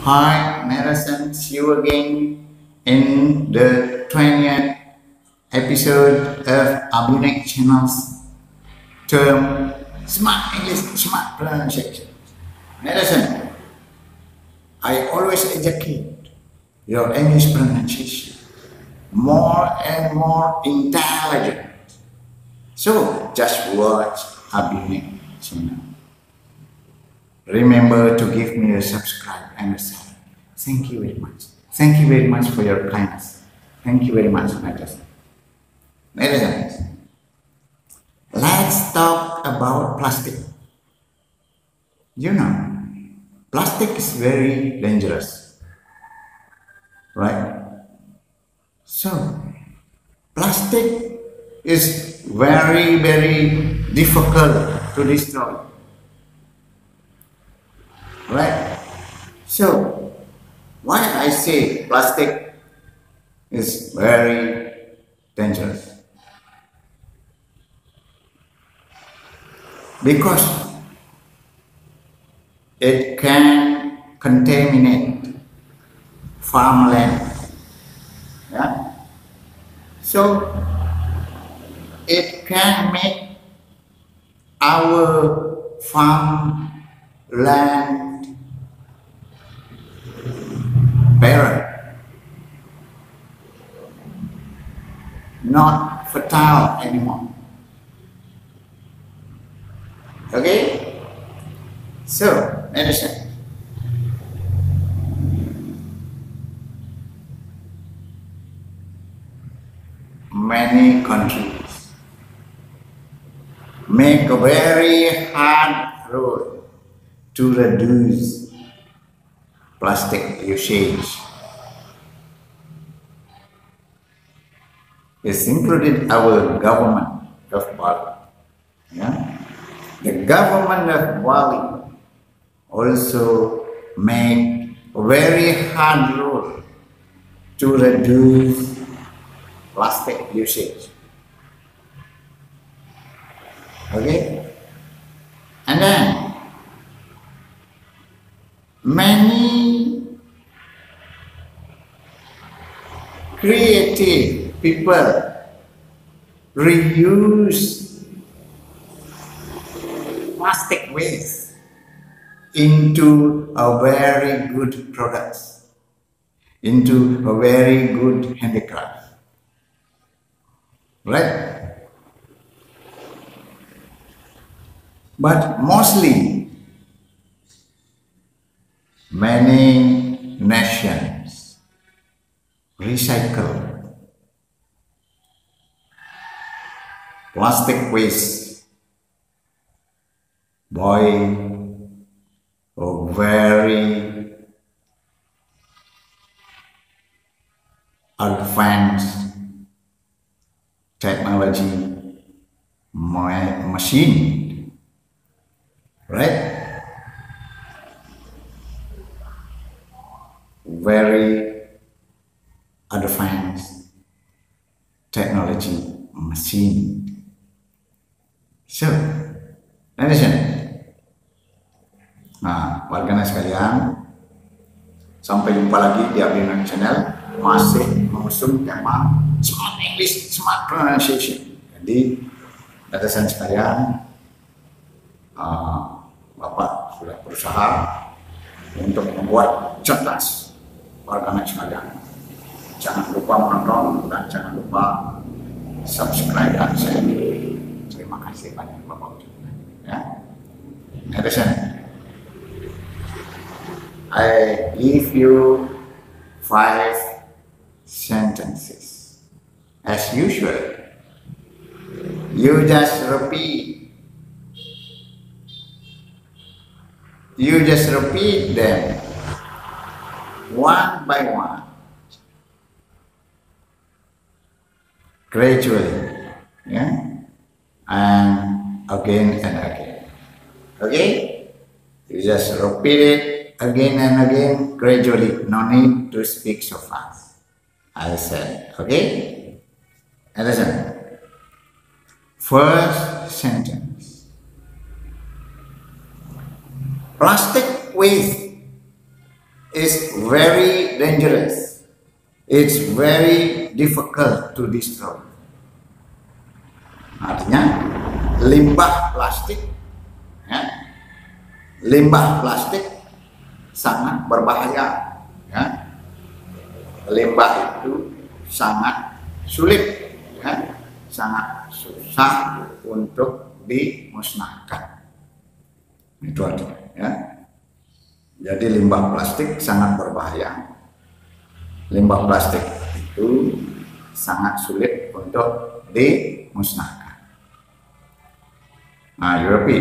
Hi, Madison. See you again in the 20th episode of Abunek Channel's term Smart English, Smart Pronunciation. Madison, I always educate your English pronunciation more and more intelligent. So just watch Abunek Channel. Remember to give me a subscribe and a share. Thank you very much. Thank you very much for your kindness. Thank you very much, Madison. Madison, let's talk about plastic. You know, plastic is very dangerous, right? So, plastic is very, very difficult to destroy. Right? So, why I say plastic is very dangerous? Because it can contaminate farmland. Yeah? So, it can make our farmland barren, not fertile anymore. Okay? So, understand. Many countries make a very hard rule to reduce plastic usage. It's included our government of Bali. Yeah? The government of Bali also made a very hard rule to reduce plastic usage. Okay? And then many creative people reuse plastic waste into a very good products, into a very good handicraft. Right? But mostly many nations recycle plastic waste by a very advanced technology machine, right? Very advanced technology machine. So, understand? Nah, warganet sekalian, sampai jumpa lagi di Abunek Channel, masih mengusung tema Smart English, Smart Pronunciation. Jadi, teman sekalian, Bapak sudah berusaha untuk membuat cerdas warganet sekalian. Jangan lupa menonton dan jangan lupa subscribe dan share. Terima kasih banyak Bapak. Ya. Edison, I give you 5 sentences. As usual, you just repeat. You just repeat them one by one, gradually, yeah, and again and again. Okay, you just repeat it again and again, gradually. No need to speak so fast. I said, okay. And listen. First sentence. Plastic waste is very dangerous. It's very difficult to destroy. Artinya limbah plastik, ya, limbah plastik sangat berbahaya. Ya. Limbah itu sangat sulit, ya, sangat susah untuk dimusnahkan. Itu artinya. Ya. Jadi limbah plastik sangat berbahaya. Limbah plastik itu sangat sulit untuk dimusnahkan. Nah, you repeat.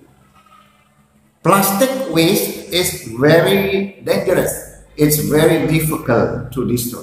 Plastic waste is very dangerous. It's very difficult to destroy.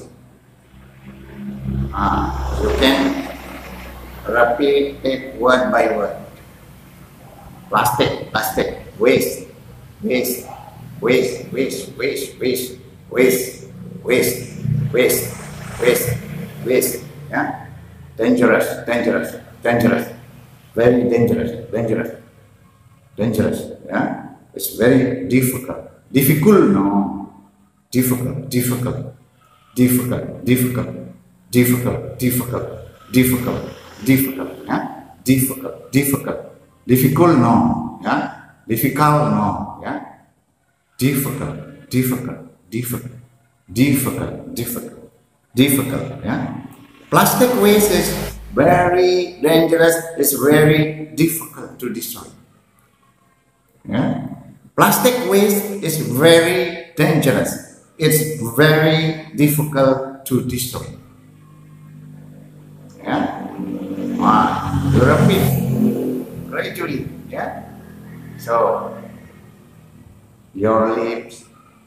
You can repeat it word by word. Plastic, plastic, waste, waste, waste, waste, waste, waste, waste, waste, waste, waste, waste. Yeah, dangerous, dangerous, dangerous. Very dangerous, dangerous, dangerous. Yeah, it's very difficult. Difficult, no. Difficult, difficult, difficult, difficult, difficult, difficult, difficult, difficult. Yeah, difficult, difficult, difficult, no. Yeah, difficult, no. Yeah, difficult, difficult, difficult, difficult, difficult, difficult. Yeah, plastic waste is very dangerous. It's very difficult to destroy. Yeah? Plastic waste is very dangerous. It's very difficult to destroy. Yeah? You repeat gradually. Yeah? So your lips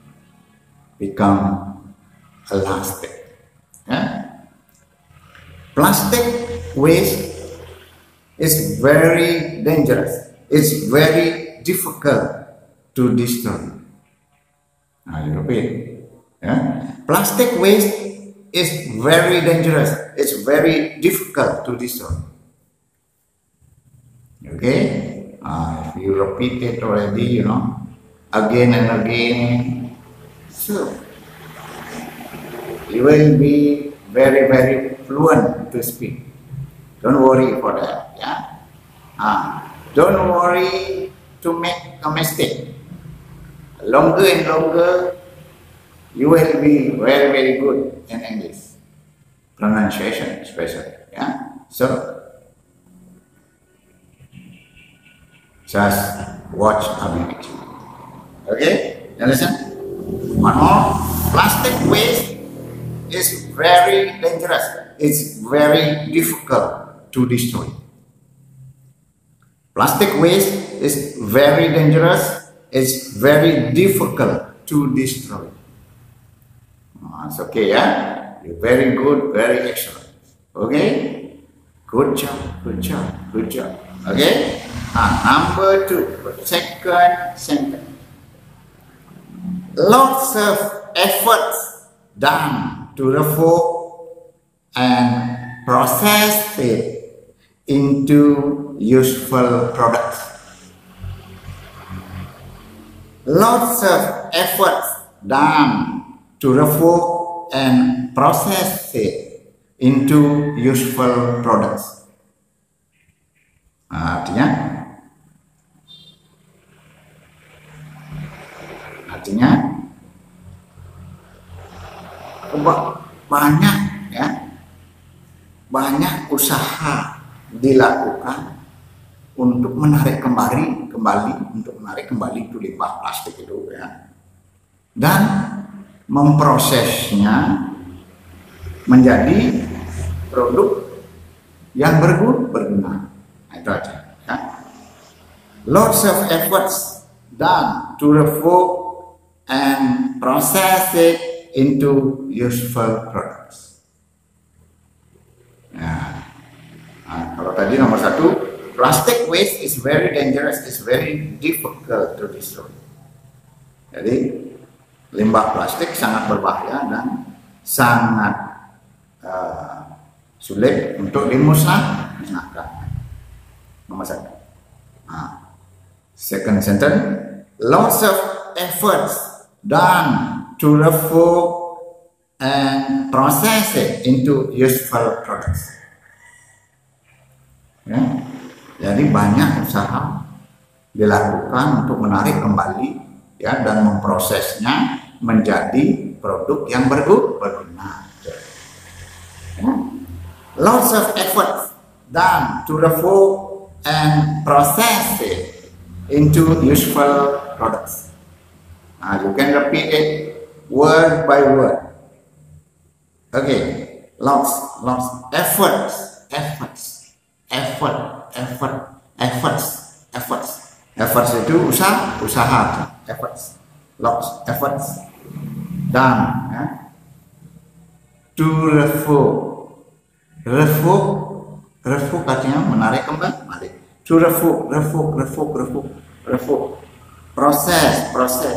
become elastic. Yeah? Plastic waste is very dangerous. It's very difficult to destroy. Now you repeat. Yeah? Plastic waste is very dangerous. It's very difficult to destroy. Okay? If you repeat it already, again and again, so you will be very, very fluent to speak. Don't worry for that. Yeah. Don't worry to make a mistake. Longer and longer, you will be very, very good in English pronunciation, especially. Yeah. So just watch a minute. Okay. You understand? One more. Plastic waste is very dangerous. It's very difficult to destroy. Plastic waste is very dangerous. It's very difficult to destroy. It's okay, yeah? You're very good, very excellent. Okay? Good job, good job, good job. Okay? Number 2, second sentence. Lots of efforts done to revoke and process it into useful products. Lots of efforts done to revoke and process it into useful products. Artinya banyak, ya, banyak usaha dilakukan untuk menarik kembali itu limbah plastik itu, ya, dan memprosesnya menjadi produk yang berguna. Nah, itu aja. Ya. Lots of efforts done to revoke and process it into useful products. Nah, kalau tadi nomor 1, plastic waste is very dangerous, it's very difficult to destroy. Jadi limbah plastik sangat berbahaya dan sangat sulit untuk dimusnahkan. Nomor 1. Second sentence, lots of efforts done to revoke and process it into useful products. Ya. Jadi banyak usaha dilakukan untuk menarik kembali ya dan memprosesnya menjadi produk yang berguna. Ya. Lots of effort done to revoke and process it into useful products. Now you can repeat it word by word. Okay, lots efforts. Efforts itu usaha. Efforts, lots efforts done. Ya. To revoke artinya menarik kembali. To revoke. Process.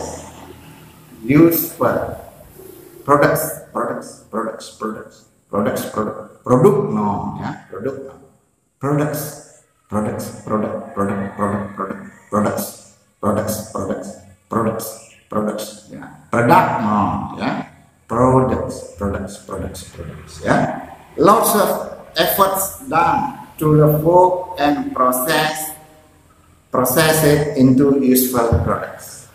Useful. Products. Product no, ya, produk. Products. Ya. Product no, ya. Products. Ya. Lots of efforts done to revoke and process it into useful products.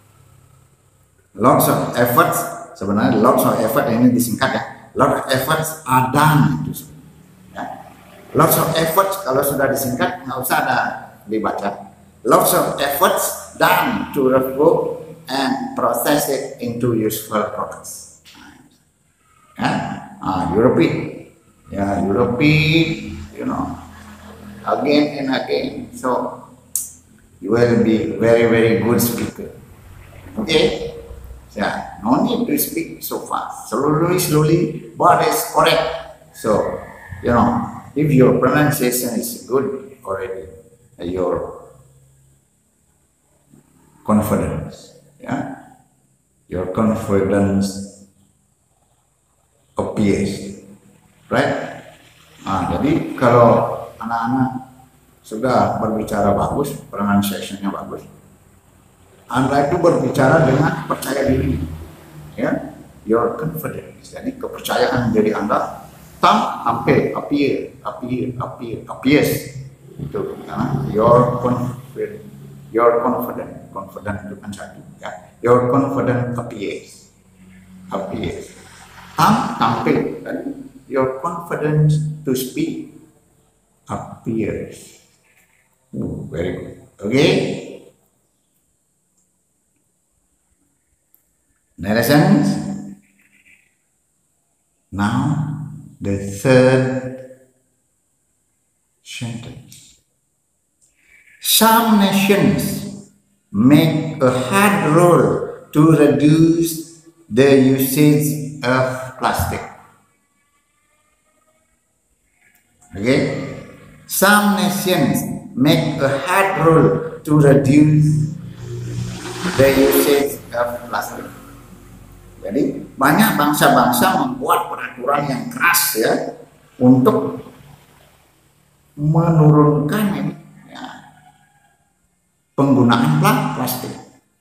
Lots of efforts, sebenarnya lots of effort ini disingkat ya. Lots of efforts are done itu. Ya. Lots of efforts kalau sudah disingkat nggak usah ada dibaca. Lots of efforts done to revoke and process it into useful products. Ya. You repeat, again and again. So you will be very good speaker. Okay. Yeah, no need to speak so fast. Slowly, but it's correct. So, if your pronunciation is good already, your confidence, your confidence appears, right? Nah, jadi kalau anak-anak sudah berbicara bagus, pronunciation-nya bagus, Anda itu berbicara dengan percaya diri, ya, your confidence. Jadi kepercayaan diri Anda appears. Itu, your confident itu kan satu, ya. Your confident appears. Tampil, kan? Your confidence to speak appears. Very good. Okay. Narrations. Now the third sentence. Some nations make a hard rule to reduce the usage of plastic. Okay? Some nations make a hard rule to reduce the usage of plastic. Jadi banyak bangsa-bangsa membuat peraturan yang keras ya untuk menurunkan penggunaan plastik.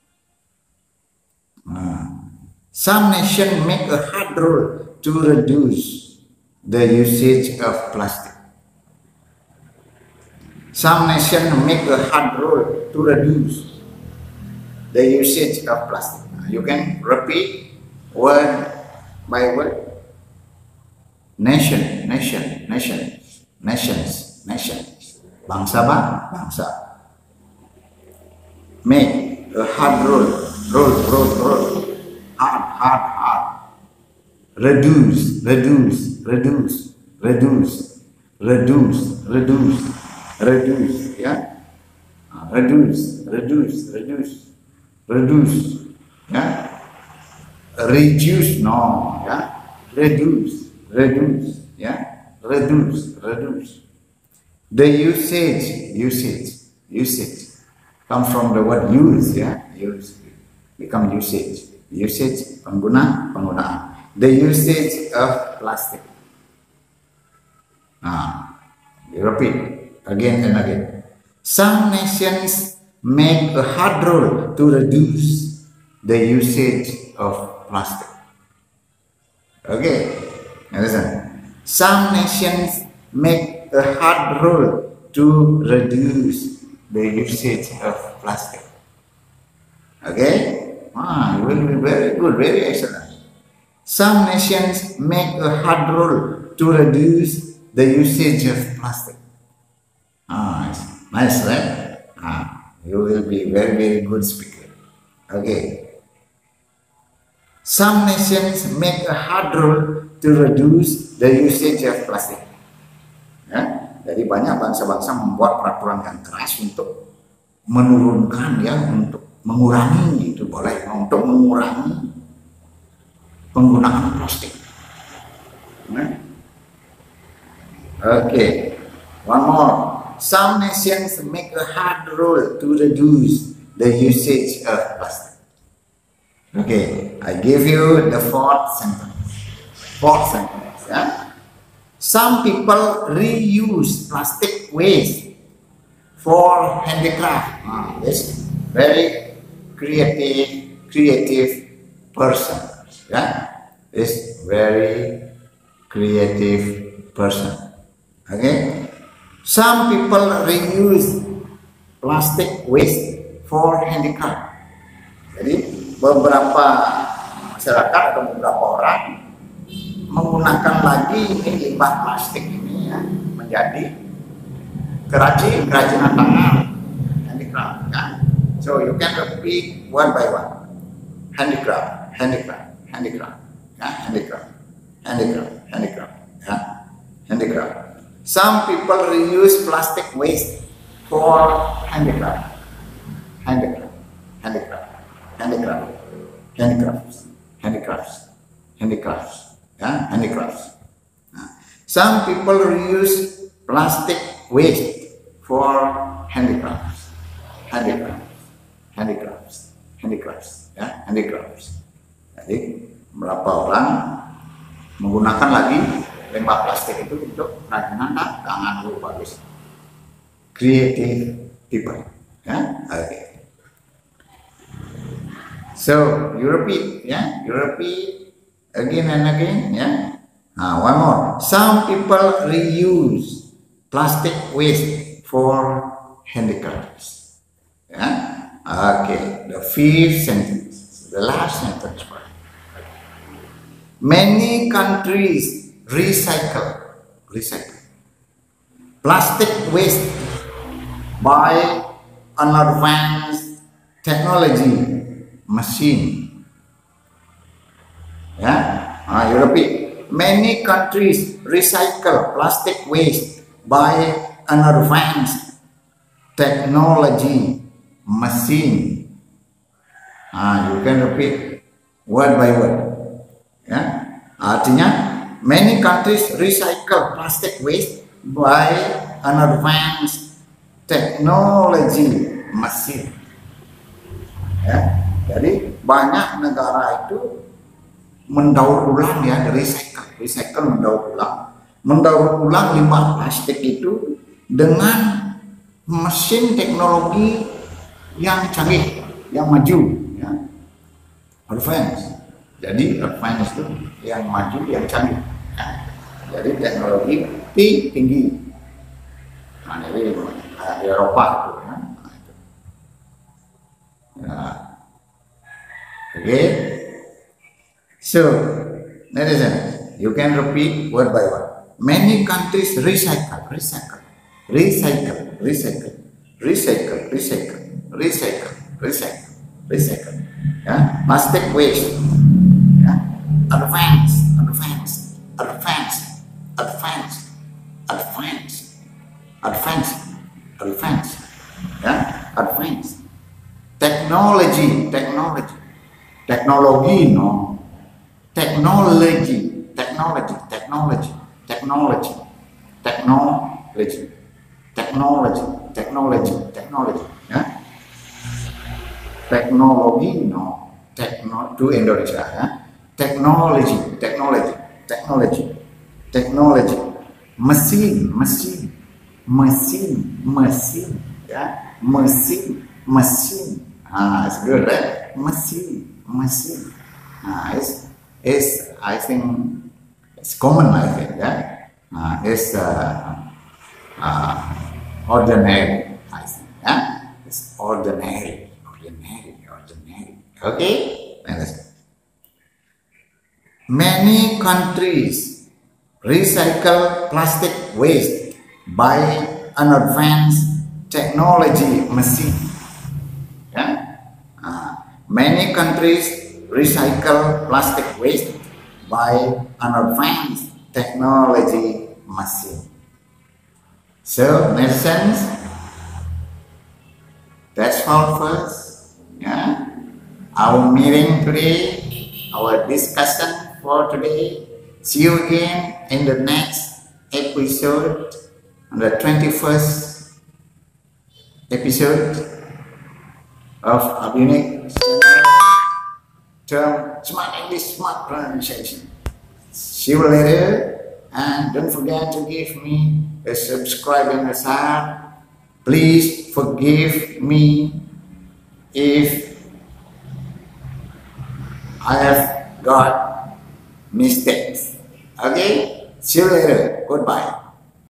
Some nations make a hard rule to reduce the usage of plastic. Some nations make a hard rule to reduce the usage of plastic. You can repeat word by word. Nations. Bangsa. Make a hard rule. Hard. Reduce. Yeah. Reduce. Yeah. Reduce. No. Yeah. Reduce. Yeah. Reduce. The usage comes from the word use. Yeah. Use become usage. Penggunaan. The usage of plastic. You repeat again and again. Some nations make a hard rule to reduce the usage of plastic. Okay, now listen. Some nations make a hard rule to reduce the usage of plastic. Okay, you will be very good, very excellent. Some nations make a hard rule to reduce the usage of plastic. Nice, right? You will be very, very good speaker. Okay. Some nations make a hard rule to reduce the usage of plastic. Ya, jadi banyak bangsa-bangsa membuat peraturan yang keras untuk menurunkan, ya, untuk mengurangi, itu boleh, untuk mengurangi penggunaan plastik. Okay, one more. Some nations make a hard rule to reduce the usage of plastic. Okay, I give you the fourth sentence. Yeah? Some people reuse plastic waste for handicraft. This very creative person. Yeah, this very creative person. Okay. Some people reuse plastic waste for handicraft. Jadi beberapa masyarakat atau beberapa orang menggunakan lagi ini limbah plastik ini, ya, menjadi kerajinan tangan, handicraft. Ya. So you can repeat one by one. Handicraft, handicraft, handicraft, ya, handicraft, handicraft, handicraft, ya, handicraft. Some people reuse plastic waste for handicraft, handicraft, handicraft, handicraft, handicrafts, handicrafts, handicrafts, yeah, handicrafts. Some people reuse plastic waste for handicrafts, handicrafts, handicrafts, handicrafts, ya, handicrafts. Jadi berapa orang menggunakan lagi limbah plastik itu untuk kerajinan tangan. Bagus, creative people, ya. Okay. So you repeat, ya, you repeat again and again, ya. One more. Some people reuse plastic waste for handicrafts. Ya. Okay. The fifth sentence, the last sentence. Many countries recycle plastic waste by an advanced technology machine. Yeah, you repeat. Many countries recycle plastic waste by an advanced technology machine. You can repeat word by word. Ya, artinya many countries recycle plastic waste by an advanced technology machine. Ya, jadi banyak negara itu mendaur ulang, ya, recycle mendaur ulang limbah plastik itu dengan mesin teknologi yang canggih, yang maju, ya, advance. Jadi advance itu yang maju, yang canggih. Jadi teknologi tinggi. Jadi di Eropa itu, ya. Okay. So, listen, you can repeat word by word. Many countries recycle. Yeah? Plastic waste. Yeah? Advance. Yeah? Advance. Technology. Ya. To Indonesia, ya. Technology. Mesin, ya. Mesin. It's good, right? Mesin. Is I think it's common. I think it's ordinary. I think it's ordinary. Okay, many countries recycle plastic waste by an advanced technology machine. Many countries recycle plastic waste by an advanced technology machine. So, nations, that's all first. Our meeting today, our discussion for today. See you again in the next episode, the 21st episode of our unique term Smart English, Smart Pronunciation. See you later, and don't forget to give me a subscribe and a share. Please forgive me if I have got mistakes. Okay? See you later. Goodbye.